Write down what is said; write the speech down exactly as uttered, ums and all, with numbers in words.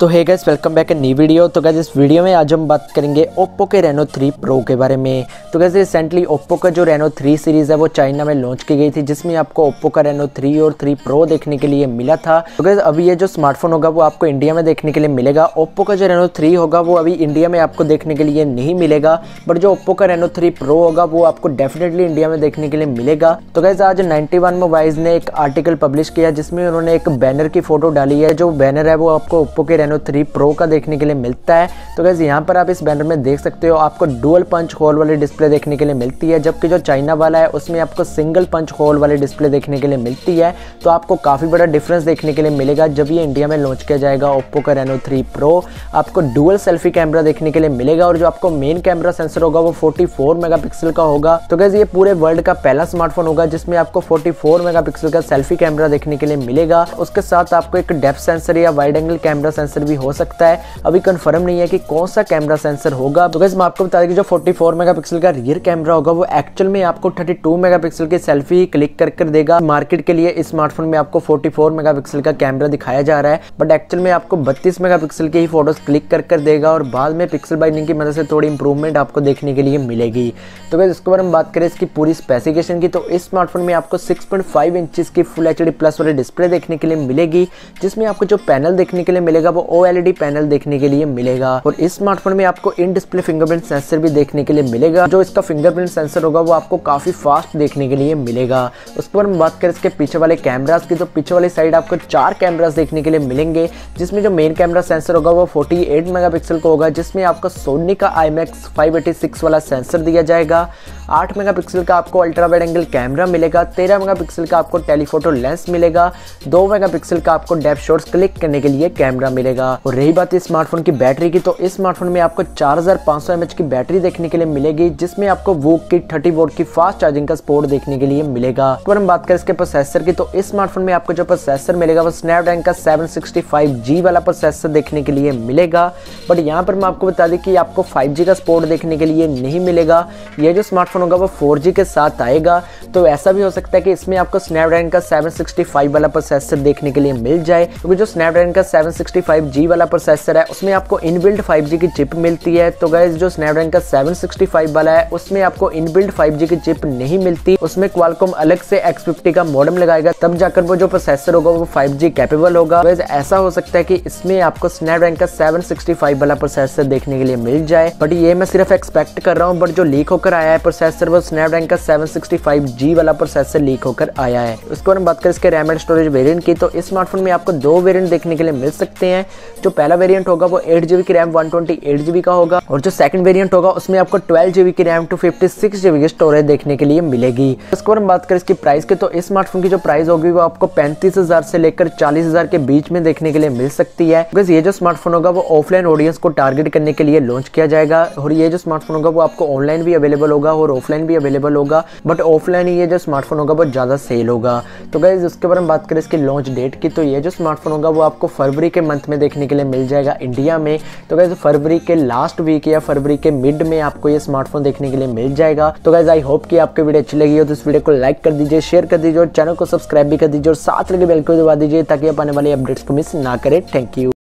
तो hey guys, welcome back a new video. तो guys इस वीडियो में आज हम बात करेंगे ओप्पो के रेनो थ्री प्रो के बारे में। तो गाइस रिसेंटली ओप्पो का जो रेनो थ्री सीरीज़ है वो चाइना में लॉन्च की गई थी, जिसमें आपको ओप्पो का रेनो थ्री और थ्री प्रो देखने के लिए मिला था। तो गाइस अभी ये जो स्मार्टफोन होगा वो आपको इंडिया में देखने के लिए मिलेगा। ओप्पो का जो रेनो थ्री होगा वो अभी इंडिया में आपको देखने के लिए नहीं मिलेगा, बट जो ओप्पो का रेनो थ्री प्रो होगा वो आपको डेफिनेटली इंडिया में देखने के लिए मिलेगा। तो गाइस आज नाइंटी वन मोबाइल्स ने एक आर्टिकल पब्लिश किया जिसमें उन्होंने एक बैनर की फोटो डाली है। जो बैनर है वो आपको ओप्पो के रेनो थ्री प्रो का देखने के लिए मिलता है। तो गाइस यहाँ पर आप इस बैनर में देख सकते हो, आपको डुअल पंच होल वाली डिस्प्ले देखने के लिए मिलती है, जबकि जो चाइना वाला है उसमें आपको सिंगल पंच होल वाली डिस्प्ले देखने के लिए मिलती है। तो आपको काफ़ी बड़ा डिफरेंस देखने के लिए मिलेगा जब ये इंडिया में लॉन्च किया जाएगा। ओप्पो का रेनो थ्री प्रो आपको डुअल सेल्फी कैमरा देखने के लिए मिलेगा और जो आपको मेन कैमरा सेंसर होगा वो फोर्टी फोर मेगापिक्सल का होगा। तो गाइस ये पूरे वर्ल्ड का पहला स्मार्टफोन होगा जिसमें आपको फोर्टी फोर मेगापिक्सल का सेल्फी कैमरा देखने के लिए मिलेगा। उसके साथ आपको एक डेप्थ सेंसर या वाइड एंगल कैमरा सेंसर भी हो सकता है। अभी कंफर्म नहीं है कि कौन सा कैमरा सेंसर होगा। तो गाइस मैं आपको बता दें कि जो फोर्टी फोर मेगापिक्सल का रियर कैमरा होगा वो एक्चुअल में आपको थर्टी टू मेगापिक्सल की सेल्फी क्लिक कर कर देगा। मार्केट के लिए इस स्मार्टफोन में आपको फोर्टी फोर मेगापिक्सल का कैमरा दिखाया जा रहा है, बट एक्चुअल में आपको बत्तीस मेगापिक्सल की ही फोटोज क्लिक कर कर देगा और बाद में पिक्सल बाइंडिंग की मदद से थोड़ी इंप्रूवमेंट आपको देखने के लिए मिलेगी। तो गाइस इसके बारे में बात करें इसकी पूरी स्पेसिफिकेशन की, तो इस स्मार्टफोन में आपको सिक्स पॉइंट फाइव इंचेस की फुल एचडी प्लस वाली डिस्प्ले देखने के लिए मिलेगी, जिसमें आपको जो पैनल देखने के लिए मिलेगा वो ओएलईडी पैनल देखने के लिए मिलेगा। और इस स्मार्टफोन में आपको इन डिस्प्ले फिंगरप्रिंट सेंसर भी देखने के लिए मिलेगा। जो इसका फिंगरप्रिंट सेंसर होगा वो आपको काफी फास्ट देखने के लिए मिलेगा। उसके बाद हम बात करें इसके पीछे वाले कैमरास की, तो पीछे वाली साइड आपको चार कैमरास देखने के लिए मिलेंगे, जिसमें जो मेन कैमरा सेंसर होगा वो फोर्टी एट मेगापिक्सल का होगा, जिसमें आपको सोनी का I max five eighty six वाला सेंसर दिया जाएगा। आठ मेगापिक्सल का आपको अल्ट्रा वाइड एंगल कैमरा मिलेगा। तेरह मेगापिक्सल का आपको टेलीफोटो लेंस मिलेगा। दो मेगापिक्सल का आपको डेप्थ शॉट्स क्लिक करने के लिए कैमरा मिलेगा। और रही बात इस स्मार्टफोन की बैटरी की, तो इस स्मार्टफोन में आपको चार हज़ार पाँच सौ एमएच की बैटरी देखने के लिए मिलेगी, जिसमें आपको वूक की थर्टी वोल्ट की फास्ट चार्जिंग का सपोर्ट देखने के लिए मिलेगा। तो हम बात करें इसके प्रोसेसर की, तो इस स्मार्टफोन में आपको जो प्रोसेसर मिलेगा वो स्नैपड्रैगन का सेवन सिक्सटी फाइव जी वाला प्रोसेसर देखने के लिए मिलेगा। बट यहाँ पर मैं आपको बता दें कि आपको फाइव जी का सपोर्ट देखने के लिए नहीं मिलेगा। ये जो स्मार्टफोन होगा वो फोर जी के साथ आएगा। तो ऐसा भी हो सकता है कि इसमें आपको स्नैपड्रैगन का सेवन सिक्सटी फाइव वाला प्रोसेसर देखने के लिए मिल जाए, क्योंकि जो स्नैपड्रैगन का सेवन सिक्सटी फाइव जी वाला प्रोसेसर है उसमें आपको इनबिल्ट फाइव जी की चिप मिलती है। तो गाइस जो स्नैपड्रैगन का सेवन सिक्सटी फाइव वाला है उसमें आपको इनबिल्ट फाइव जी की चिप नहीं मिलती। उसमें क्वालकॉम अलग से एक्स फिफ्टी का मॉडेम लगाएगा, तब जाकर वो जो प्रोसेसर होगा वो फाइव जी कैपेबल होगा। गाइस ऐसा हो सकता है कि इसमें आपको स्नैपड्रैगन का सेवन सिक्सटी फाइव वाला प्रोसेसर देखने के लिए मिल जाए, बट ये मैं सिर्फ एक्सपेक्ट कर रहा हूँ। बट जो लीक होकर आया है प्रोसेसर वो स्नैपड्रैगन का सेवन सिक्सटी फाइव जी वाला प्रोसेसर लीक होकर आया है। उसके बाद हम बात करें इसके रैम एंड स्टोरेज वेरिएंट की, तो इस स्मार्टफोन में आपको दो वेरिएंट देखने के लिए मिल सकते हैं। जो पहला वेरिएंट होगा वो एट जीबी की RAM one twenty eight GB का होगा, और जो सेकंड वेरिएंट होगा उसमें आपको ट्वेल्व जीबी की RAM two fifty six GB की स्टोरेज देखने के लिए मिलेगी। इसके बाद हम बात करें इसकी प्राइस की, तो इस स्मार्टफोन की जो प्राइस होगी वो आपको पैंतीस हजार से लेकर चालीस हजार के बीच में देखने के लिए मिल सकती है। बिकॉज ये जो स्मार्टफोन होगा वो ऑफलाइन ऑडियंस को टारगेट करने के लिए लॉन्च किया जाएगा, और ये जो स्मार्टफोन होगा वो आपको ऑनलाइन भी अवेलेबल होगा और ऑफलाइन भी अवेलेबल होगा, बट ऑफलाइन ये जो स्मार्टफोन होगा वो ज्यादा सेल होगा। तो गाइस उसके बाद हम बात करें इसकी लॉन्च डेट की, तो ये जो स्मार्टफोन होगा वो आपको फरवरी के मंथ में देखने के लिए मिल जाएगा इंडिया में। तो गाइस फरवरी के लास्ट वीक या फरवरी के मिड में आपको ये स्मार्टफोन देखने के लिए मिल जाएगा। तो गाइस आई होप कि आपको वीडियो अच्छी लगी हो, तो इस वीडियो को लाइक कर दीजिए, शेयर कर दीजिए और चैनल को सब्सक्राइब भी कर दीजिए और साथ लगे बेल को दबा दीजिए ताकि आप आने वाली अपडेट्स को मिस ना करें। Thank you.